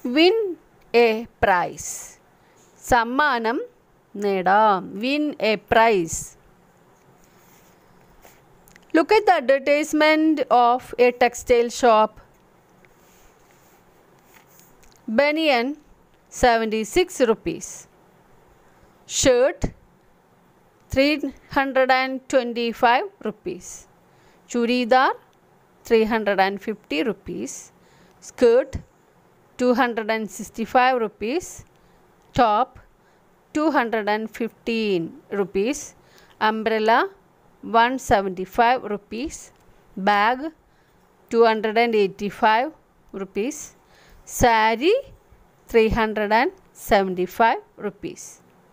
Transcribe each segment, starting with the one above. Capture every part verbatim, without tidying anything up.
Win a prize. സമ്മാനം നേടാം. Win a prize. Look at the advertisement of a textile shop. Baniyan seventy-six rupees. Shirt three hundred twenty-five rupees. Churidar three hundred fifty rupees. Skirt two hundred sixty-five rupees. Top two hundred fifteen rupees. Umbrella one hundred seventy-five rupees. Bag two hundred eighty-five rupees. Sari three hundred seventy-five rupees.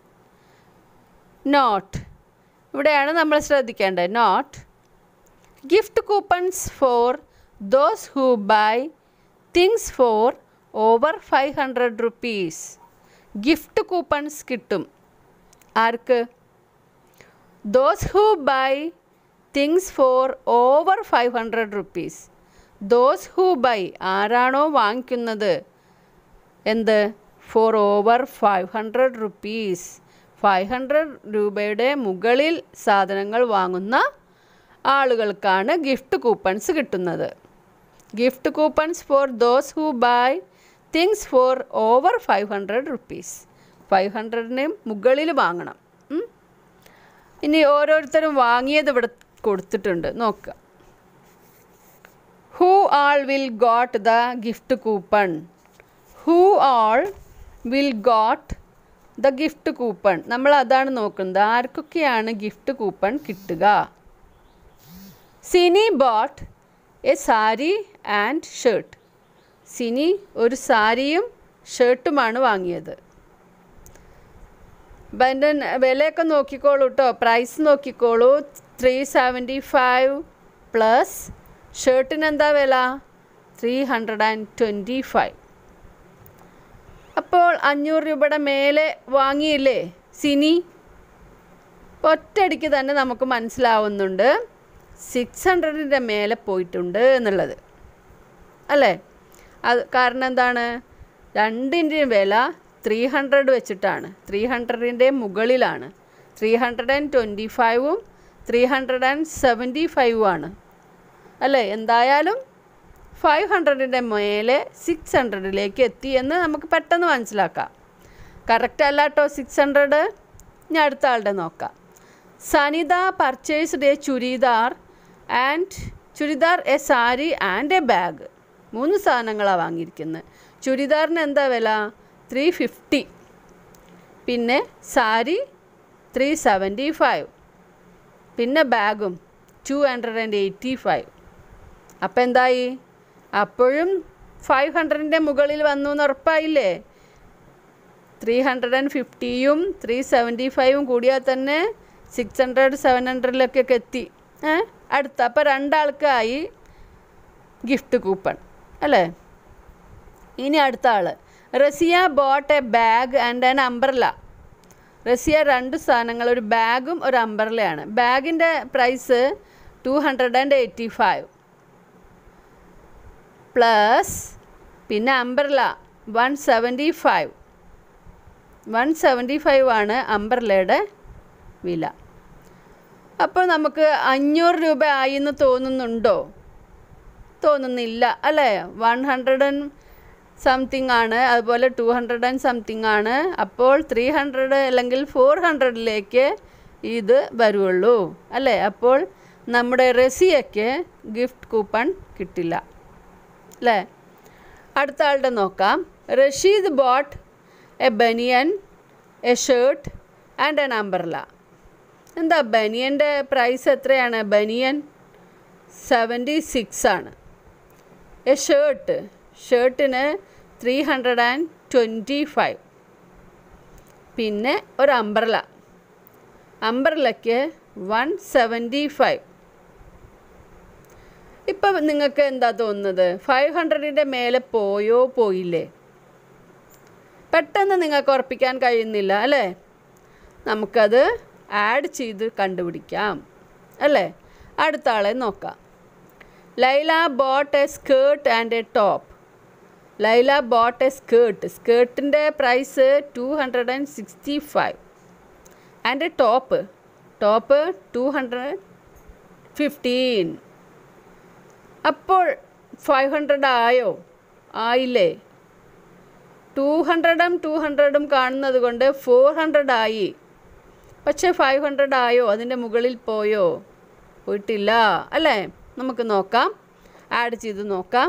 Note. ഇവിടെയാണ് നമ്മൾ ശ്രദ്ധിക്കേണ്ടത്. Note. Gift coupons for those who buy things for over five hundred rupees. Gift coupons കിട്ടും. ആർക്ക്? Those who buy things for over five hundred rupees. Those who buy ആരാണോ വാങ്ങിക്കുന്നത് എന്ത്? For over five hundred rupees. Five hundred രൂപയുടെ മുകളിൽ സാധനങ്ങൾ വാങ്ങുന്ന ആളുകൾക്കാണ് ഗിഫ്റ്റ് കൂപ്പൺസ് കിട്ടുന്നത്. Gift coupons for those who buy things for over five hundred rupees. Five ഹൺഡ്രഡിന് മുകളിൽ വാങ്ങണം. ഇനി ഓരോരുത്തരും വാങ്ങിയത് ഇവിടെ കൊടുത്തിട്ടുണ്ട്, നോക്കുക. Who all will got the gift coupon. Who all will got the gift coupon. നമ്മൾ അതാണ് നോക്കുന്നത്. ആർക്കൊക്കെയാണ് ഗിഫ്റ്റ് കൂപ്പൺ കിട്ടുക? Sini bought a sari and shirt. Sini ഒരു സാരിയും ഷർട്ടുമാണ് വാങ്ങിയത്. അപ്പം അതിൻ്റെ വിലയൊക്കെ നോക്കിക്കോളൂ കേട്ടോ, പ്രൈസ് നോക്കിക്കോളൂ. ത്രീ സെവൻറ്റി ഫൈവ് പ്ലസ് ഷർട്ടിന് എന്താ വില? Three hundred and twenty five. അപ്പോൾ അഞ്ഞൂറ് രൂപയുടെ മേലെ വാങ്ങിയില്ലേ സിനി? ഒറ്റയടിക്ക് തന്നെ നമുക്ക് മനസ്സിലാവുന്നുണ്ട് സിക്സ് ഹൺഡ്രഡിൻ്റെ മേലെ പോയിട്ടുണ്ട് എന്നുള്ളത്, അല്ലേ? അത് കാരണം എന്താണ്? രണ്ടിൻ്റെയും വില ത്രീ ഹൺഡ്രഡ് വെച്ചിട്ടാണ്. ത്രീ ഹൺഡ്രഡിൻ്റെ മുകളിലാണ്. ത്രീ ഹൺഡ്രഡ് ആൻഡ് ട്വൻറ്റി ഫൈവും ത്രീ ഹൺഡ്രഡ് ആൻഡ് സെവൻറ്റി ഫൈവും ആണ്, അല്ലേ? എന്തായാലും ഫൈവ് ഹൺഡ്രഡിൻ്റെ മേലെ സിക്സ് ഹൺഡ്രഡിലേക്ക് എത്തി എന്ന് നമുക്ക് പെട്ടെന്ന് മനസ്സിലാക്കാം. കറക്റ്റ് അല്ല കേട്ടോ സിക്സ് ഹൺഡ്രഡ്. ഇനി അടുത്ത ആളുടെ നോക്കാം. Sanitha purchased a churidar and churidar a sari and a bag. മൂന്ന് സാധനങ്ങളാണ് വാങ്ങിയിരിക്കുന്നത്. ചുരിദാറിന് എന്താ വില? Three fifty. പിന്നെ സാരി ത്രീ സെവൻറ്റി ഫൈവ്. പിന്നെ ബാഗും two hundred and eighty five. അപ്പം എന്തായി? അപ്പോഴും ഫൈവ് ഹൺഡ്രഡിൻ്റെ മുകളിൽ വന്നു എന്ന് ഉറപ്പായില്ലേ? ത്രീ ഹൺഡ്രഡ് ആൻഡ് ഫിഫ്റ്റിയും ത്രീ സെവൻറ്റി ഫൈവും കൂടിയാൽ തന്നെ സിക്സ് ഹൺഡ്രഡ് സെവൻ ഹൺഡ്രഡിലൊക്കെ എത്തി. ഏ അടുത്ത അപ്പോൾ രണ്ടാൾക്കായി ഗിഫ്റ്റ് കൂപ്പൺ, അല്ലേ? ഇനി അടുത്ത ആൾ. Raziya bought a bag and an umbrella. Raziya രണ്ട് സാധനങ്ങൾ, ഒരു ബാഗും ഒരു അംബ്രല്ലയാണ്. ബാഗിൻ്റെ price two hundred and eighty five plus പിന്നെ umbrella one seventy five. One seventy five ആണ് അംബ്രല്ലയുടെ വില. അപ്പോൾ നമുക്ക് അഞ്ഞൂറ് രൂപ ആയി എന്ന് തോന്നുന്നുണ്ടോ? തോന്നുന്നില്ല, അല്ലേ? വൺ ഹൺഡ്രഡ് ആൻഡ് സംതിങ് ആണ്, അതുപോലെ ടു ഹൺഡ്രഡ് ആൻഡ് സംതിങ് ആണ്. അപ്പോൾ ത്രീ ഹൺഡ്രഡ് അല്ലെങ്കിൽ ഫോർ ഹൺഡ്രഡിലേക്ക് ഇത് വരുള്ളൂ, അല്ലേ? അപ്പോൾ നമ്മുടെ റസിയയ്ക്ക് ഗിഫ്റ്റ് കൂപ്പൺ കിട്ടില്ല, അല്ലേ? അടുത്ത ആളുടെ നോക്കാം. Rasheed bought a baniyan a shirt and an umbrella. എന്താ ബനിയൻ്റെ പ്രൈസ് എത്രയാണ്? ബനിയൻ സെവൻറ്റി സിക്സ് ആണ്. എ ഷർട്ട് ഷർട്ടിന് three hundred and twenty five. പിന്നെ ഒരു അംബ്രല്ല അംബ്രല്ലയ്ക്ക് വൺ സെവൻറ്റി ഫൈവ്. ഇപ്പം നിങ്ങൾക്ക് എന്താ തോന്നുന്നത്? ഫൈവ് ഹൺഡ്രഡിൻ്റെ മേലെ പോയോ പോയില്ലേ? പെട്ടെന്ന് നിങ്ങൾക്ക് ഉറപ്പിക്കാൻ കഴിയുന്നില്ല, അല്ലേ? നമുക്കത് ആഡ് ചെയ്ത് കണ്ടുപിടിക്കാം, അല്ലേ? അടുത്ത ആളെ നോക്കാം. Laila bought a skirt and a top. Laila bought a skirt. സ്കേർട്ടിൻ്റെ price two hundred and sixty five and top top two hundred fifteen. അപ്പോൾ ഫൈവ് ഹൺഡ്രഡ് ആയോ? ആയില്ലേ? ടു ഹൺഡ്രഡും ടു ഹൺഡ്രഡും കാണുന്നത് കൊണ്ട് ഫോർ ഹൺഡ്രഡ് ആയി. പക്ഷേ ഫൈവ് ഹൺഡ്രഡ് ആയോ? അതിൻ്റെ മുകളിൽ പോയോ? പോയിട്ടില്ല അല്ലേ? നമുക്ക് നോക്കാം, ആഡ് ചെയ്ത് നോക്കാം.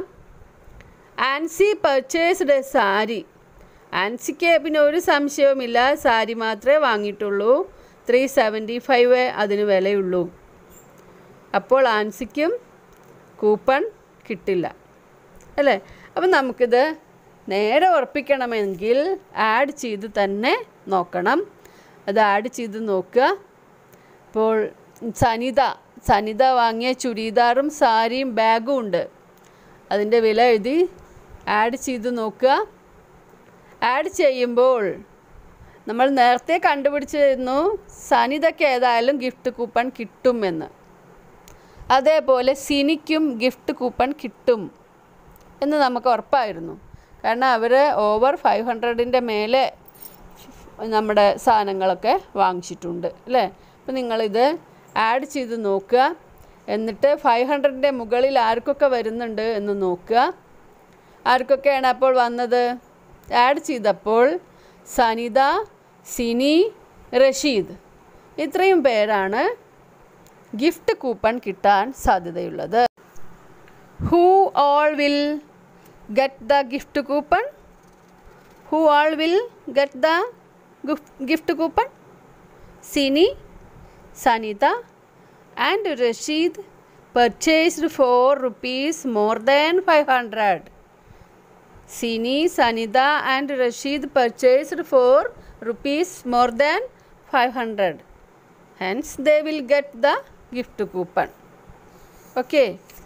Ancy purchased a sari. ആൻസിക്ക് പിന്നെ ഒരു സംശയവുമില്ല, സാരി മാത്രമേ വാങ്ങിയിട്ടുള്ളൂ. ത്രീ സെവൻറ്റി ഫൈവ് അതിന് വിലയുള്ളൂ. അപ്പോൾ ആൻസിക്കും കൂപ്പൺ കിട്ടില്ല അല്ലേ? അപ്പം നമുക്കിത് നേരെ ഉറപ്പിക്കണമെങ്കിൽ ആഡ് ചെയ്ത് തന്നെ നോക്കണം. അത് ആഡ് ചെയ്ത് നോക്കുക. ഇപ്പോൾ സനിത സനിത വാങ്ങിയ ചുരിദാറും സാരിയും ബാഗും ഉണ്ട്. അതിൻ്റെ വില എഴുതി ആഡ് ചെയ്ത് നോക്കുക. ആഡ് ചെയ്യുമ്പോൾ നമ്മൾ നേരത്തെ കണ്ടുപിടിച്ചിരുന്നു സനിതയ്ക്ക് ഏതായാലും ഗിഫ്റ്റ് കൂപ്പൺ കിട്ടുമെന്ന്. അതേപോലെ സിനിക്കും ഗിഫ്റ്റ് കൂപ്പൺ കിട്ടും എന്ന് നമുക്ക് ഉറപ്പായിരുന്നു. കാരണം അവർ ഓവർ ഫൈവ് ഹൺഡ്രഡിൻ്റെ മേലെ നമ്മുടെ സാധനങ്ങളൊക്കെ വാങ്ങിച്ചിട്ടുണ്ട് അല്ലേ? അപ്പോൾ നിങ്ങളിത് ആഡ് ചെയ്ത് നോക്കുക. എന്നിട്ട് ഫൈവ് ഹൺഡ്രഡിൻ്റെ മുകളിൽ ആർക്കൊക്കെ വരുന്നുണ്ട് എന്ന് നോക്കുക. ആർക്കൊക്കെയാണ് അപ്പോൾ വന്നത്? ആഡ് ചെയ്തപ്പോൾ സനിത, സിനി, റഷീദ് ഇത്രയും പേരാണ് ഗിഫ്റ്റ് കൂപ്പൺ കിട്ടാൻ സാധ്യതയുള്ളത്. Who all will get the gift coupon? Who all will get the gift coupon? Sini, Sanitha and Rashid purchased for rupees more than five hundred. Sini, Sanida and Rashid purchased for rupees more than five hundred. Hence they will get the gift coupon. Okay.